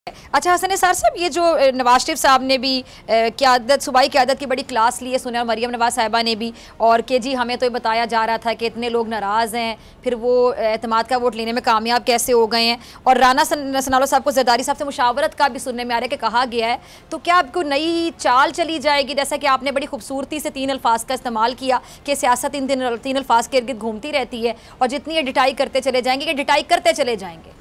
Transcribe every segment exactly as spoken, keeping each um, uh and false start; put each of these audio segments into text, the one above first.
अच्छा हसन निसार साहब, ये जो नवाज शरीफ साहब ने भी क़यादत सूबाई क़यादत की बड़ी क्लास ली है, सुना मरियम नवाज साहिबा ने भी, और कि जी हमें तो ये बताया जा रहा था कि इतने लोग नाराज़ हैं, फिर वो एतमाद का वोट लेने में कामयाब कैसे हो गए हैं। और राना सनाउल्लाह साहब को जरदारी साहब से मुशावरत का भी सुनने में आ रहा है कि कहा गया है, तो क्या आपको नई चाल चली जाएगी? जैसा कि आपने बड़ी खूबसूरती से तीन अल्फाज का इस्तेमाल किया कि सियासत इन तीन तीन अल्फाज के इर्द गिर्द घूमती रहती है, और जितनी ये डिटाई करते चले जाएंगे कि डिटाई करते चले जाएंगे।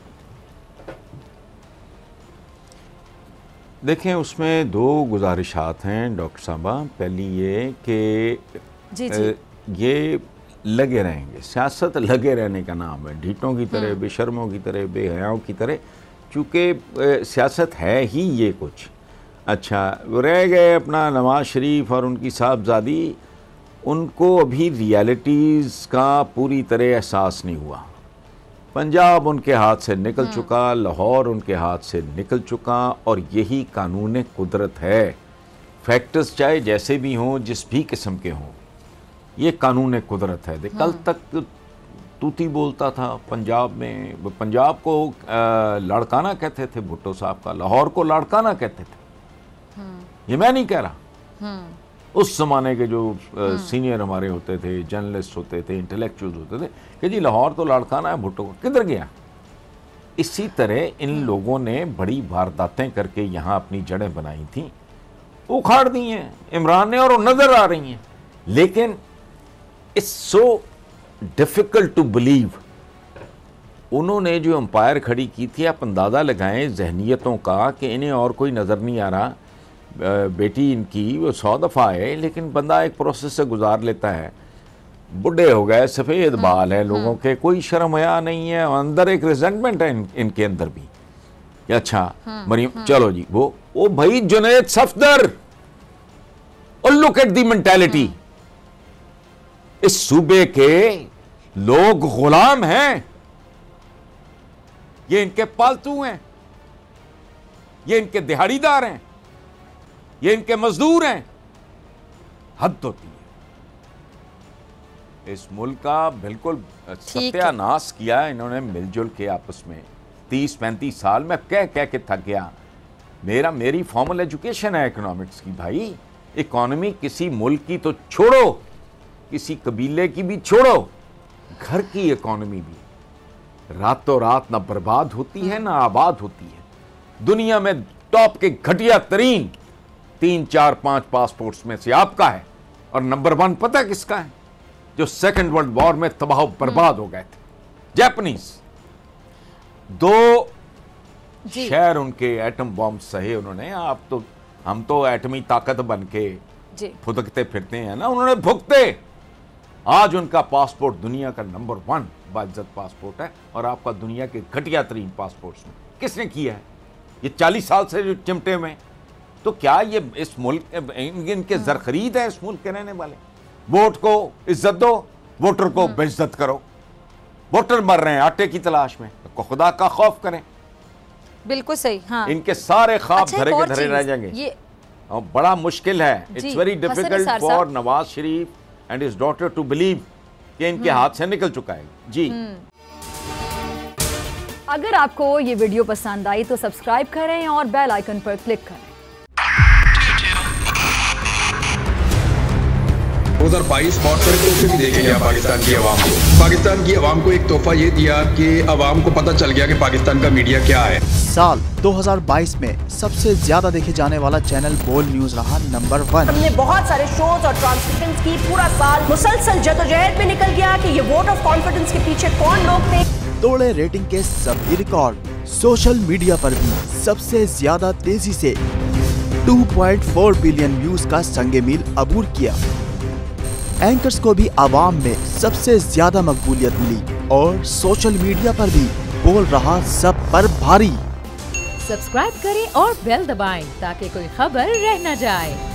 देखें, उसमें दो गुजारिशात हैं डॉक्टर साहबा। पहली ये कि जी जी। ये लगे रहेंगे, सियासत लगे रहने का नाम है, ढीठों की तरह, बेशर्मों की तरह, बेहयाओं की तरह, चूँकि सियासत है ही ये कुछ। अच्छा, रह गए अपना नवाज शरीफ और उनकी साहबजादी, उनको अभी रियलिटीज़ का पूरी तरह एहसास नहीं हुआ। पंजाब उनके हाथ से निकल चुका, लाहौर उनके हाथ से निकल चुका, और यही कानून कुदरत है। फैक्टर्स चाहे जैसे भी हों, जिस भी किस्म के हों, ये कानून कुदरत है। देख, कल तक तूती बोलता था पंजाब में, पंजाब को लड़काना कहते थे भुट्टो साहब का, लाहौर को लड़काना कहते थे। ये मैं नहीं कह रहा, उस ज़माने के जो सीनियर हमारे होते थे, जर्नलिस्ट होते थे, इंटेलेक्चुअल्स होते थे कि जी लाहौर तो लड़काना है भुट्टो को, किधर गया। इसी तरह इन लोगों ने बड़ी वारदातें करके यहाँ अपनी जड़ें बनाई थी, उखाड़ दी हैं इमरान ने, और वो नज़र आ रही हैं। लेकिन it's so difficult to believe, उन्होंने जो एम्पायर खड़ी की थी, आप अंदाज़ा लगाएं जहनीतों का कि इन्हें और कोई नज़र नहीं आ रहा। बेटी इनकी वो सौ दफ़ा है, लेकिन बंदा एक प्रोसेस से गुजार लेता है। बुढ़े हो गए, सफ़ेद बाल है लोगों के, कोई शर्म हया नहीं है, अंदर एक रिजेंटमेंट है इन, इनके अंदर भी। अच्छा मरियम, चलो जी, वो वो भाई जुनैद सफदर, और लुक एट दी मेंटालिटी। इस सूबे के लोग गुलाम हैं, ये इनके पालतू हैं, ये इनके दिहाड़ीदार हैं, ये इनके मजदूर हैं। हद होती है। इस मुल्क का बिल्कुल सत्यानाश किया इन्होंने मिलजुल के आपस में। तीस पैंतीस साल में कह कह के थक गया। मेरा मेरी फॉर्मल एजुकेशन है इकोनॉमिक्स की भाई। इकोनॉमी किसी मुल्क की तो छोड़ो, किसी कबीले की भी छोड़ो, घर की इकोनॉमी भी रातों रात ना बर्बाद होती है ना आबाद होती है। दुनिया में टॉप के घटिया तरीन तीन चार पांच पासपोर्ट्स में से आपका है, और नंबर वन पता किसका है? जो सेकंड वर्ल्ड वॉर में तबाह बर्बाद हो गए थे, जापानीज। दो शहर उनके एटम बॉम्ब सहे उन्होंने। आप तो, हम तो एटमी ताकत बन के फुदकते फिरते हैं ना, उन्होंने भुगते। आज उनका पासपोर्ट दुनिया का नंबर वन बाइज्जत पासपोर्ट है, और आपका दुनिया के घटिया तरीन पासपोर्ट्स में किसने किया है? ये चालीस साल से जो चिमटे में। तो क्या ये इस मुल्क इनके जर खरीद है? इस मुल्क के रहने वाले वोट को इज्जत दो, वोटर को बेइज्जत करो। वोटर मर रहे हैं आटे की तलाश में, तो खुदा का खौफ करें। बिल्कुल सही। हाँ, इनके सारे ख्वाब अच्छा, धरे के धरे रह जाएंगे। ये बड़ा मुश्किल है। It's very difficult for Nawaz Sharif and his daughter to believe कि इनके हाथ से निकल चुका है। जी, अगर आपको ये वीडियो पसंद आई तो सब्सक्राइब करें और बेल आइकन पर क्लिक करें। दो हज़ार बाईस बहुत सारे तोहफे भी देखे गया पाकिस्तान की आवाम को। पाकिस्तान की आवाम को एक तोहफा ये दिया कि आवाम को पता चल गया कि पाकिस्तान का मीडिया क्या है। साल दो हज़ार बाईस में सबसे ज्यादा देखे जाने वाला चैनल बोल न्यूज रहा नंबर वन। हमने बहुत सारे शोज और ट्रांसमिशंस की, पूरा साल मुसलसल जदोजहद में निकल गया कि ये वोट ऑफ कॉन्फिडेंस के पीछे कौन लोग थे। तोड़े रेटिंग के सभी रिकॉर्ड। सोशल मीडिया पर भी सबसे ज्यादा तेजी से दो पॉइंट चार बिलियन व्यूज का संगे मील अबूर किया। एंकर्स को भी आवाम में सबसे ज्यादा मकबूलियत मिली, और सोशल मीडिया पर भी बोल रहा सब पर भारी। सब्सक्राइब करें और बेल दबाएं ताकि कोई खबर रह न जाए।